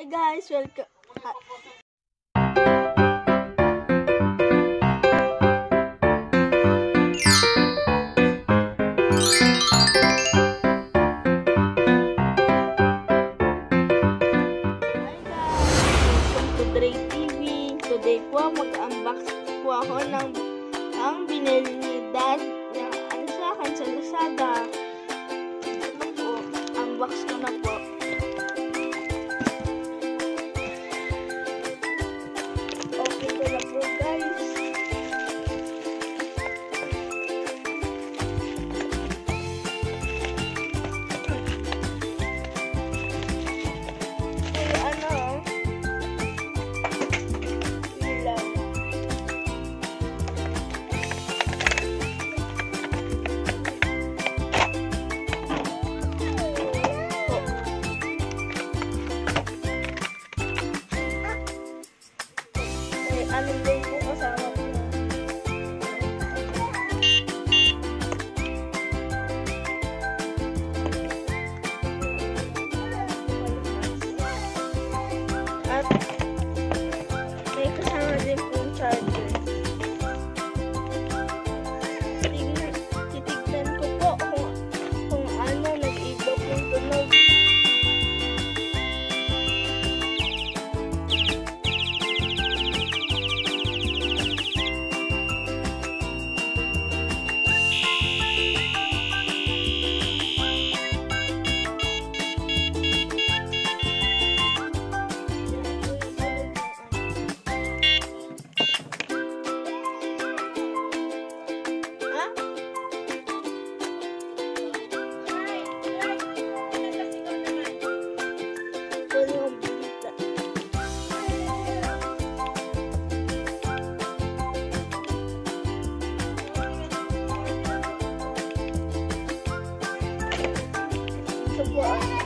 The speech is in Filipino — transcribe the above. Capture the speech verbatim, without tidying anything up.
Hi guys, welcome. Today po, mag-unbox po ako ng ang binili ni Dad na ano sa akin sa Lazada. Ito po, unbox ko na po. Okay ko na po guys. Ay, ano, ano din po kasama po. At may kasama din po yung charger. Tignan, titignan ko po kung, kung ano nag-iba yung tunog. Ito po ang